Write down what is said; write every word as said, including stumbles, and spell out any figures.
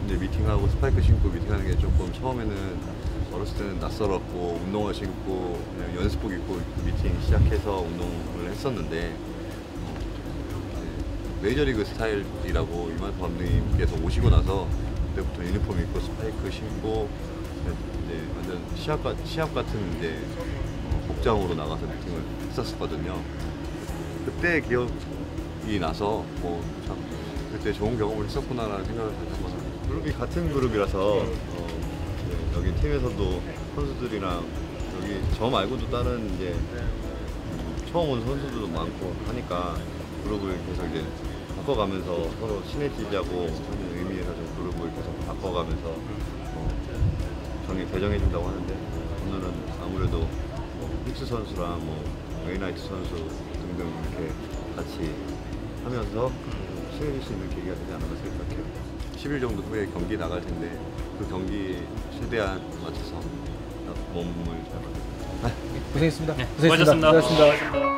이제 미팅하고 스파이크 신고 미팅하는 게 조금 처음에는 어렸을 때는 낯설었고 운동화 신고 그냥 연습복 입고 미팅 시작해서 운동을 했었는데 어, 메이저리그 스타일이라고 이만호 감독님께서 오시고 나서 그때부터 유니폼 입고 스파이크 신고 이제 완전 시합, 시합 같은 이제 어, 복장으로 나가서 미팅을 했었거든요. 그때 기억이 나서 뭐 참 그때 좋은 경험을 했었구나라는 생각을 다시 한번 합니다. 그룹이 같은 그룹이라서 어, 네, 여기 팀에서도 선수들이랑 여기 저 말고도 다른 이제 처음 온 선수들도 많고 하니까 그룹을 계속 이제 바꿔가면서 서로 시너지하고 하는 의미에서 좀 그룹을 계속 바꿔가면서 어, 정해 개정해준다고 하는데 오늘은 아무래도 뭐 픽스 선수랑 뭐 웨이나이트 선수 등등 이렇게 같이 하면서 친해질 수 있는 계기가 되지 않았나 생각해요. 십 일 정도 후에 경기 나갈 텐데 그 경기 최대한 맞춰서 몸을 잘 만들겠습니다. 고생했습니다. 네, 고생했습니다. 수고하셨습니다. 고생했습니다.